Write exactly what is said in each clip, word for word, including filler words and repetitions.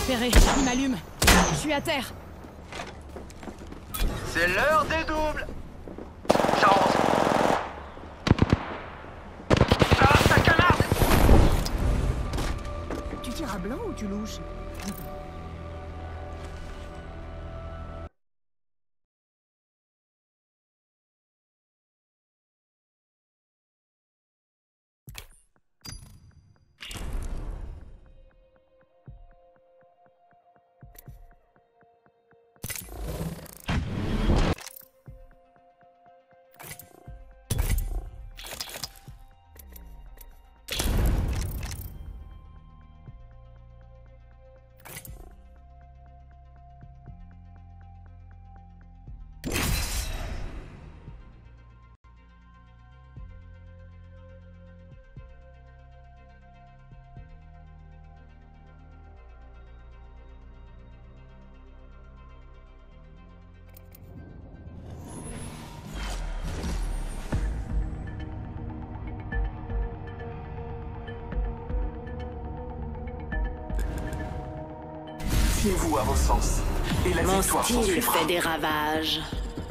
repéré, il m'allume. Je suis à terre. C'est l'heure des doubles. Chance. Ah, ta canarde. Tu tires à blanc ou tu louches? Fiez-vous à vos sens. Et la Mon victoire style s'ensuivra. fait des ravages.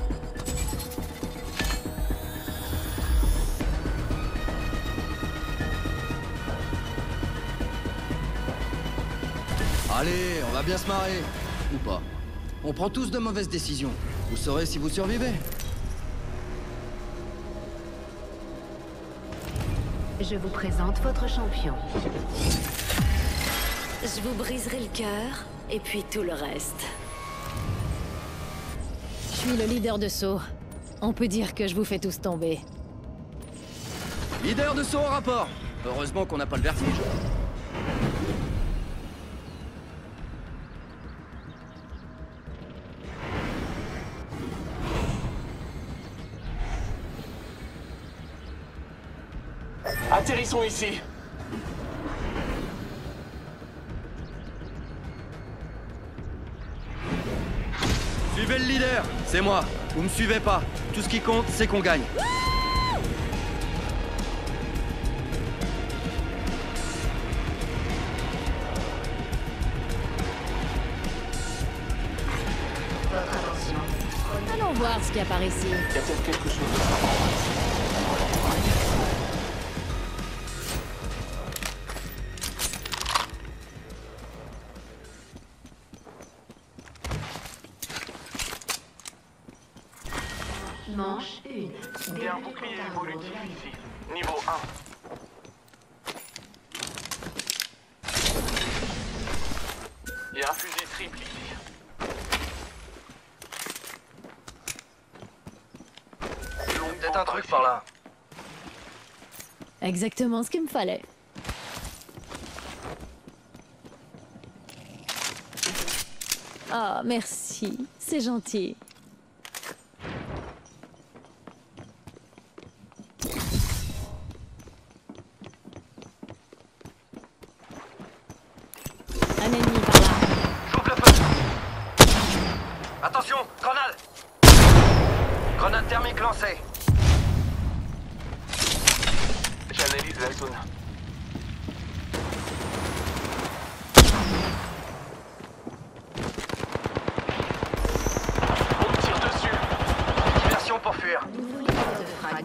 Allez, on va bien se marrer. Ou pas. On prend tous de mauvaises décisions. Vous saurez si vous survivez. Je vous présente votre champion. Je vous briserai le cœur, et puis tout le reste. Je suis le leader de saut. On peut dire que je vous fais tous tomber. Leader de saut en rapport. Heureusement qu'on n'a pas le vertige. Atterrissons ici. Suivez le leader. C'est moi. Vous me suivez pas. Tout ce qui compte, c'est qu'on gagne. Votre attention. Allons voir ce qu'il y a par ici. Il y a peut-être quelque chose de frappant. Manche un. Il y a un bouclier évolutif ici. Niveau un. Il y a un fusil triple ici. Peut-être un truc par là. Exactement ce qu'il me fallait. Ah, merci. C'est gentil. Un ennemi par là. J'ouvre le feu. Attention, grenade. Grenade thermique lancée. J'analyse la zone. On me tire dessus. Diversion pour fuir. Nouveau leader de frag.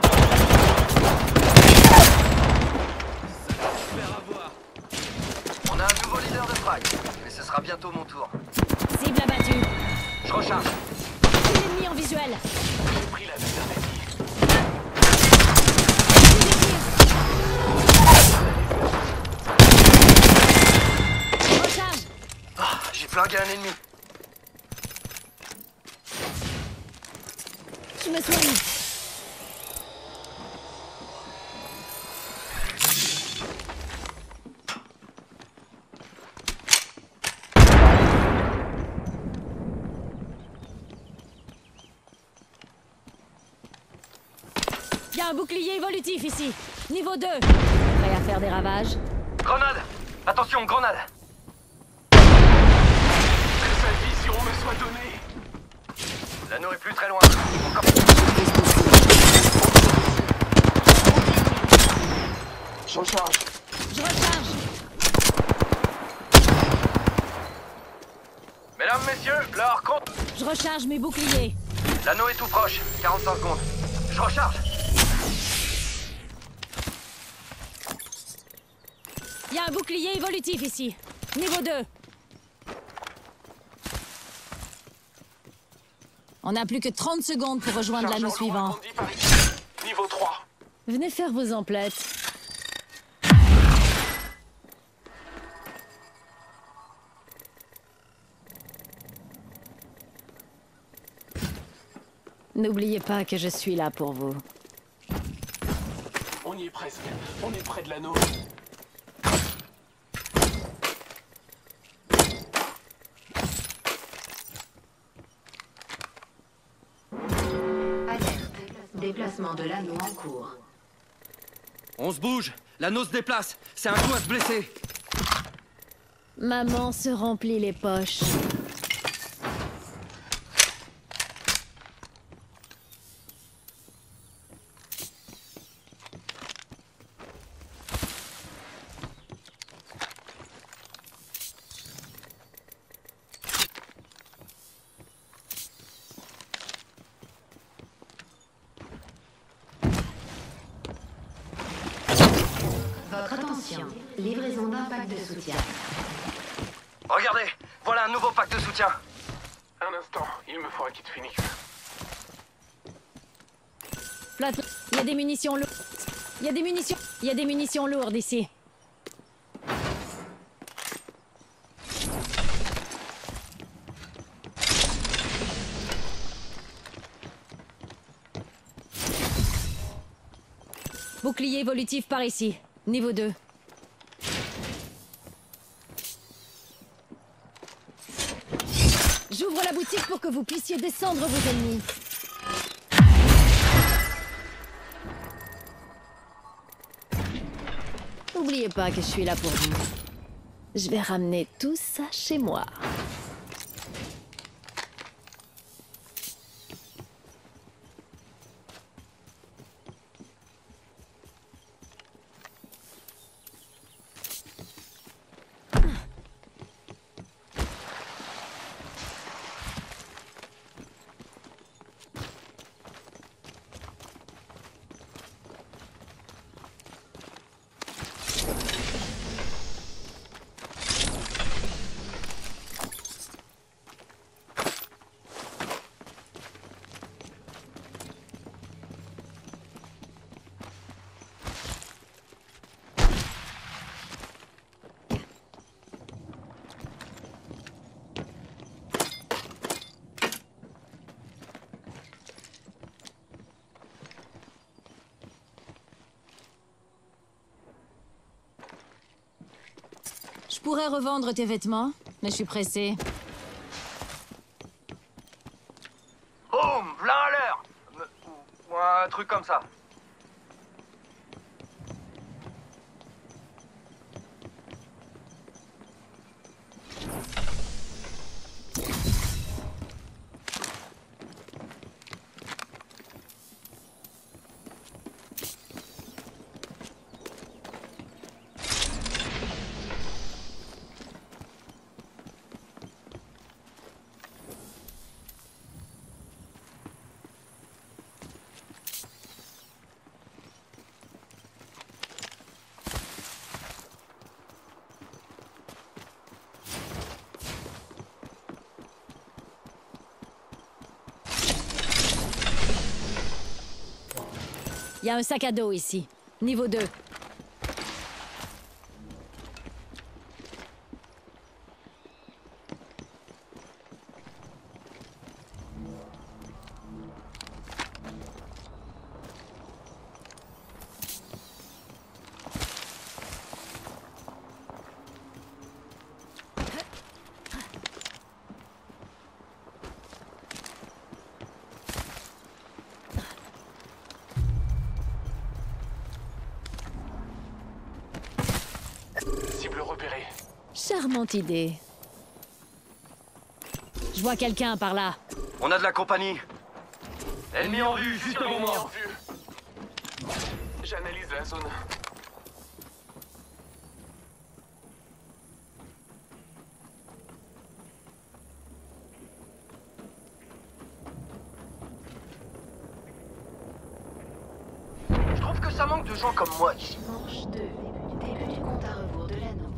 Faire avoir. On a un nouveau leader de frag. Mais ce sera bientôt mon tour. Cible abattue. Je recharge. L'ennemi en visuel. J'ai pris la vue d'un ennemi. Recharge. Ah, j'ai flingué un ennemi. Je me soigne. Il y a un bouclier évolutif ici. Niveau deux. Prêt à faire des ravages? Grenade. Attention, grenade. Que sa vision me soit donnée. L'anneau est plus très loin. Encore. Je recharge. Je recharge. Mesdames, messieurs, leur compte. Je recharge mes boucliers. L'anneau est tout proche. quarante-cinq secondes. Je recharge. Il y a un bouclier évolutif ici. Niveau deux. On n'a plus que trente secondes pour rejoindre l'anneau Chargeur suivant. lourd agrandi par ici. Niveau trois. Venez faire vos emplettes. N'oubliez pas que je suis là pour vous. On y est presque. On est près de l'anneau. Alerte. Déplacement de l'anneau en cours. On se bouge. L'anneau se déplace. C'est un coup à se blesser. Maman se remplit les poches. Votre attention. Livraison d'un pack de soutien. Regardez, voilà un nouveau pack de soutien. Un instant, il me faut un kit Phoenix. Plate- Il y a des munitions lourdes. Il y a des munitions. Il y a des munitions lourdes ici. Bouclier évolutif par ici. Niveau deux. J'ouvre la boutique pour que vous puissiez descendre vos ennemis. N'oubliez pas que je suis là pour vous. Je vais ramener tout ça chez moi. Je pourrais revendre tes vêtements, mais je suis pressée. Boum, v'là à l'heure. Ou un truc comme ça. Il y a un sac à dos ici. Niveau deux. Cible repérée. Charmante idée. Je vois quelqu'un par là. On a de la compagnie. Ennemi en vue, juste devant Ennemi en moi. vue. J'analyse la zone. ça manque de gens comme moi ici. Manche deux. Début du compte à rebours de l'anneau.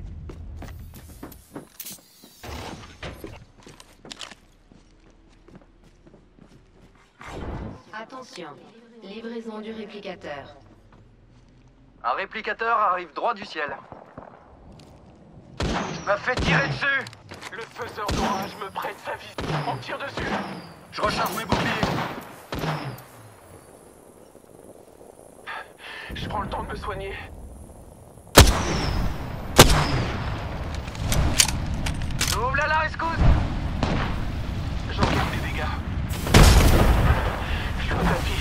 Attention, livraison du réplicateur. Un réplicateur arrive droit du ciel. Je me fais tirer dessus. Le faiseur d'orage me prête sa vie. On tire dessus. Je recharge mes boucliers. Je prends le temps de me soigner. Ouvre là, la rescousse. J'en garde des dégâts. Je suis au tapis.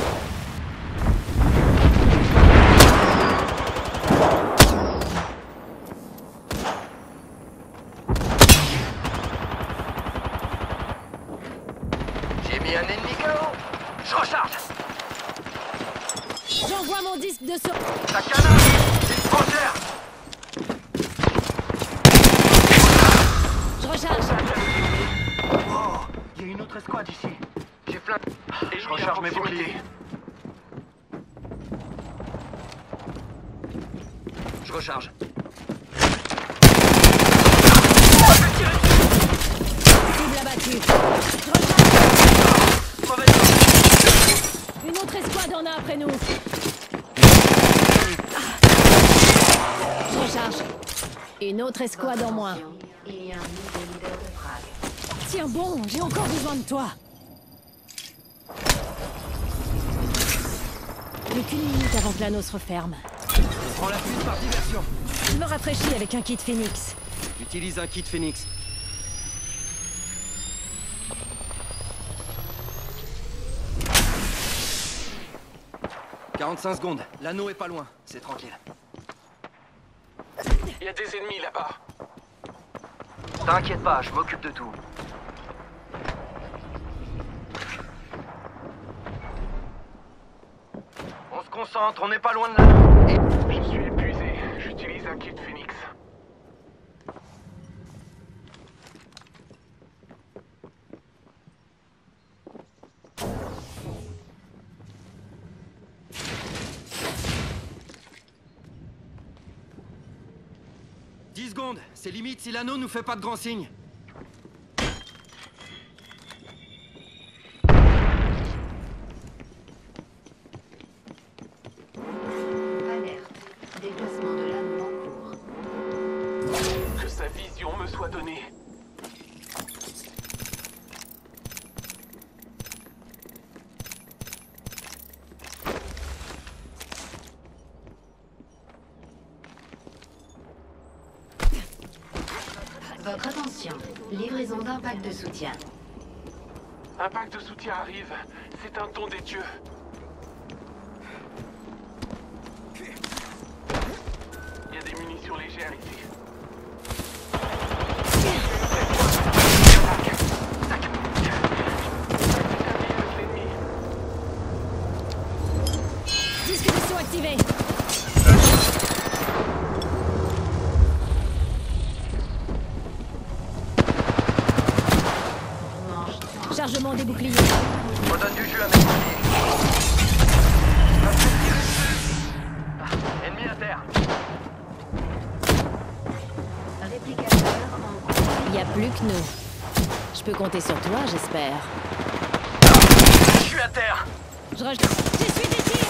J'ai mis un ennemi K O. Je recharge. J'envoie mon disque de saut. Ta canne. C'est une frontière. Je recharge. Oh, il y a une autre escouade ici. J'ai flingue. Et je recharge mes boucliers. Je recharge. Cible abattue. Je recharge. Mauvaise. Une autre escouade en a après nous. Je recharge. Une autre escouade en moins. Attention, il y a un nouveau leader de frag. Tiens bon, j'ai encore besoin de toi. Plus qu'une minute avant que l'anneau se referme. On prend la fuite par diversion. Je me rafraîchis avec un kit Phoenix. Utilise un kit Phoenix. quarante-cinq secondes. L'anneau est pas loin. C'est tranquille. Il y a des ennemis là-bas. T'inquiète pas, je m'occupe de tout. On se concentre, on n'est pas loin de là. Je suis épuisé. J'utilise un kit Phoenix. dix secondes. C'est limite si l'anneau nous fait pas de grands signes. Alerte. Déplacement de l'anneau en cours. Que sa vision me soit donnée. Votre attention. Livraison d'un pack de soutien. Un pack de soutien arrive. C'est un don des dieux. Il y a des munitions légères ici. Disque de saut activé. Manche Chargement des boucliers. Je redonne du jus à mes boucliers. Je me fais tirer dessus. Ah, ennemi à terre. réplicateur en cours. Il n'y a plus que nous. Je peux compter sur toi, j'espère. Je suis à terre. Je re... J'essuie des tirs.